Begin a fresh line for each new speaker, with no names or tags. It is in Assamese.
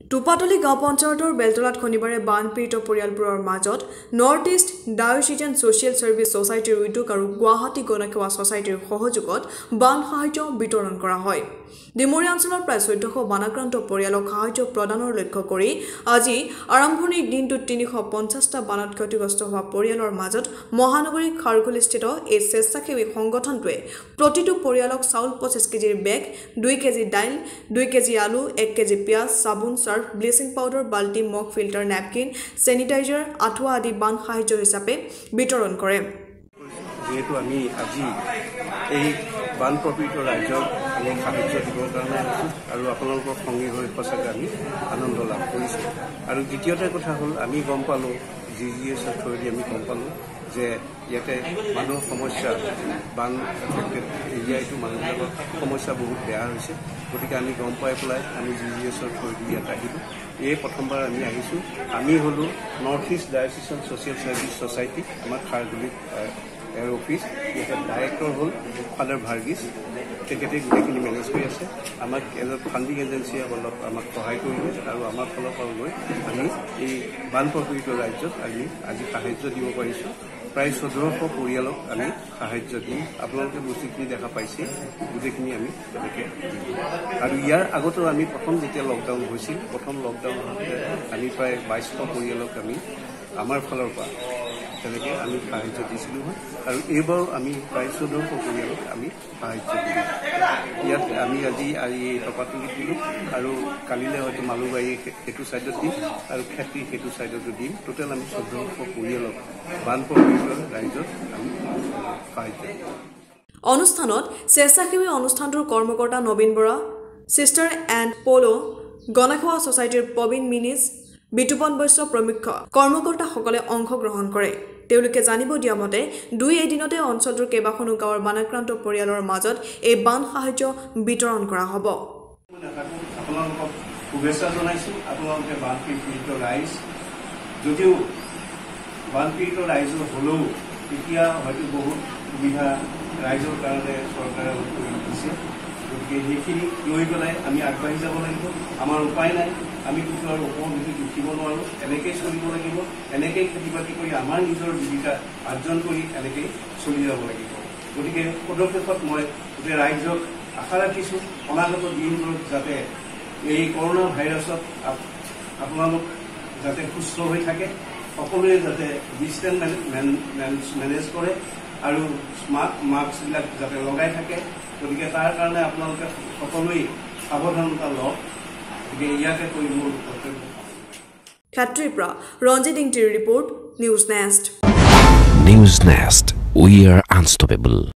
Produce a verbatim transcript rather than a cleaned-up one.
টুপাতলি গাঁও পঞ্চায়তৰ বেলতলাত শনিবাৰে বানপীড়িত পৰিয়ালবোৰৰ মাজত North East diocesan social service ছ'চাইটিৰ উদ্যোগ আৰু গুৱাহাটী গণসেৱা ছ'চাইটিৰ সহযোগত বান সাহায্য বিতৰণ কৰা হয়। ডিমৰীয়া অঞ্চলৰ প্ৰায় চৈধ্যশ বানাক্ৰান্ত পৰিয়ালক সাহায্য প্ৰদানৰ লক্ষ্য কৰি আজি আৰম্ভণিৰ দিনটোত তিনিশ পঞ্চাছটা বানত ক্ষতিগ্ৰস্ত হোৱা পৰিয়ালৰ মাজত মহানগৰী খাৰঘুলিস্থিত এই স্বেচ্ছাসেৱী সংগঠনটোৱে প্ৰতিটো পৰিয়ালক চাউল পঁচিছ কেজিৰ বেগ, দুই কেজি দাইল, দুই কেজি আলু, এক কেজি পিঁয়াজ, চাবোন, চাৰ্ফ, ব্লিচিং পাউডাৰ, বাল্টি, মগ ফিল্টাৰ, নেপকিন, চেনিটাইজাৰ, আঁঠুৱা আদি বান সাহায্য হিচাপে বিতৰণ কৰে।
যেহেতু আমি আজি এই বান প্ৰপীড়িত ৰাইজক আমি সাহায্য দিবৰ কাৰণে আছোঁ আৰু আপোনালোকৰ সংগী হৈ সঁচাকৈ আমি আনন্দ লাভ কৰিছোঁ। আৰু দ্বিতীয়তে কথা হ'ল আমি গম পালোঁ জি জি এছৰ থ্ৰুৱেদি আমি গম পালোঁ যে ইয়াতে মানুহৰ সমস্যা বান এফেক্টেড এৰিয়াটো মানুহবিলাকৰ সমস্যা বহুত বেয়া হৈছে। গতিকে আমি গম পাই পেলাই আমি জি জি এছৰ থ্ৰুৱেদি ইয়াত আহিলোঁ। এই প্ৰথমবাৰ আমি আহিছোঁ। আমি হ'লোঁ North East diocesan social service society, আমাৰ খাৰঘুলিত এয়াৰ অফিচ। ইয়াতে ডাইৰেক্টৰ হ'ল ফাদাৰ ভাৰ্গিছ, তেখেতে গোটেইখিনি মেনেজ কৰি আছে। আমাক এজন ফাণ্ডিং এজেঞ্চিয়ে অলপ আমাক সহায় কৰিলে আৰু আমাৰ ফালৰ পৰা লৈ আমি এই বান প্ৰপীড়িত ৰাজ্যত আমি আজি সাহায্য দিব পাৰিছোঁ। প্ৰায় চৈধ্যশ পৰিয়ালক আমি সাহায্য দিম। আপোনালোকে বস্তুখিনি দেখা পাইছে, গোটেইখিনি আমি তেনেকৈ দিম। আৰু ইয়াৰ আগতো আমি প্ৰথম যেতিয়া লকডাউন হৈছিল, প্ৰথম লকডাউন হওঁতে আমি প্ৰায় বাইছশ পৰিয়ালক আমি আমাৰ ফালৰ পৰা তেনেকৈ আমি সাহায্য দিছিলোঁ হয়। আৰু এইবাৰো আমি প্ৰায় চৈধ্যশ পৰিয়ালক আমি সাহায্য দিম। ইয়াত আমি আজি আজি টপাতলিত দিলোঁ আৰু কালিলৈ হয়তো মালুবাৰী সেইটো ছাইডত দিম আৰু খেতি সেইটো ছাইডতো দিম। টোটেল আমি চৈধ্যশ পৰিয়ালক বান প্ৰপীড়িত ৰাইজত আমি সাহায্য দিম।
অনুষ্ঠানত স্বেচ্ছাসেৱী অনুষ্ঠানটোৰ কৰ্মকৰ্তা নবীন বৰা, চিষ্টাৰ এণ্ড প'ল' গণসেৱা ছ'চাইটিৰ প্ৰবীণ মিনিজ, বিতুপন বৈশ্য প্ৰমুখ কৰ্মকৰ্তাসকলে অংশগ্ৰহণ কৰে। তেওঁলোকে জানিব দিয়া মতে দুই এদিনতে অঞ্চলটোৰ কেইবাখনো গাঁৱৰ বানাক্ৰান্ত পৰিয়ালৰ মাজত এই বান সাহায্য বিতৰণ কৰা হ'ব।
আপোনালোকক শুভেচ্ছা জনাইছোঁ। আপোনালোকে বানপীড়িত ৰাইজ, যদিও বানপীড়িত ৰাইজৰ হ'লেও এতিয়া হয়তো বহুত সুবিধা ৰাইজৰ কাৰণে চৰকাৰে কৰি দিছে। গতিকে সেইখিনি লৈ পেলাই আমি আগবাঢ়ি যাব লাগিব। আমাৰ উপায় নাই, আমি কিছু আৰু ওপৰত উঠি উঠিব নোৱাৰোঁ। এনেকেই চলিব লাগিব, এনেকেই খেতি বাতি কৰি আমাৰ নিজৰ জীৱিকা অৰ্জন কৰি এনেকেই চলি যাব লাগিব। গতিকে পদক্ষেপত মই গোটেই ৰাইজক আশা ৰাখিছোঁ অনাগত দিনবোৰত যাতে এই কৰোণা ভাইৰাছত আপোনালোক যাতে সুস্থ হৈ থাকে, সকলোৱে যাতে ডিষ্টেন্স মেনেজ কৰে আৰু স্মাৰ্ট মাস্কবিলাক যাতে লগাই থাকে। গতিকে তাৰ কাৰণে আপোনালোকে সকলোৱে সাৱধানতা লওক। গতিকে ইয়াকে কৰি মোৰ কৰ্তব্য।
ক্ষেত্ৰীৰ পৰা ৰঞ্জিত ইংটিৰ report, news nest.
News Nest, we are unstoppable.